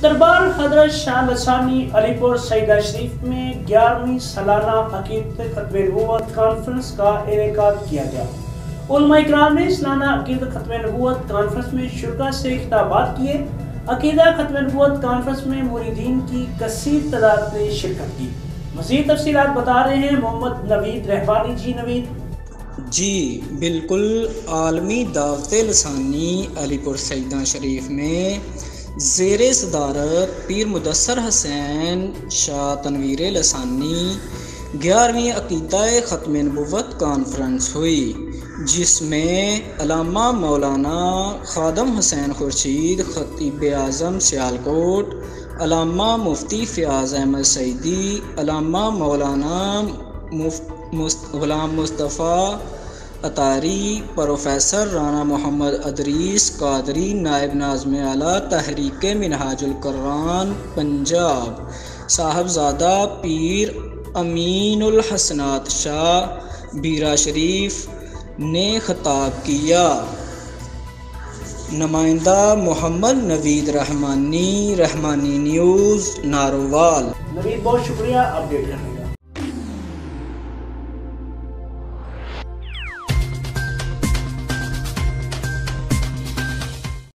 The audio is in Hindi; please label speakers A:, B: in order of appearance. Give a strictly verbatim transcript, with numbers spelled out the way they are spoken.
A: दरबार हजरत शाह लसानी अलीपुर सईदा शरीफ में ग्यारहवीं सालाना अकीदत खत्म नबूवत कॉन्फ्रेंस का इनेकाद किया गया। उलमा इकराम ने सालाना अकीदत खत्म नबूवत कॉन्फ्रेंस में शुरा से खिताबात किए। अकीदा खत्म नबूवत कॉन्फ्रेंस में मुरीदीन की कसीर तादाद ने शिरकत की। मज़ीद तफसीलात बता रहे हैं मोहम्मद नवीद रहमानी। जी नवीद।
B: जी बिल्कुल, आलमी दावत लसानी अलीपुर सईदा शरीफ में ज़ेरे सदारत पीर मुदस्सर हुसैन शाह तनवीर लसानी ग्यारहवीं अकीदा ख़त्म नबूवत कॉन्फ्रेंस हुई, जिसमें अल्लामा मौलाना खादम हुसैन खुर्शीद खतीब आज़म सियालकोट, अल्लामा मुफ्ती फ़याज़ अहमद सईदी, अल्लामा मौलाना गुलाम मुस्तफ़ा अतारी, प्रोफेसर राना मोहम्मद अदरीस कादरी, नायब नाज़िम आला तहरीक मिनहाजुल कुरान पंजाब, साहबजादा पीर अमीनुल हसनात शाह बीरा शरीफ ने खिताब किया। नुमाइंदा मोहम्मद नवीद रहमानी, रहमानी न्यूज़ नारोवाल।
A: नवीद बहुत शुक्रिया अपडेट करने।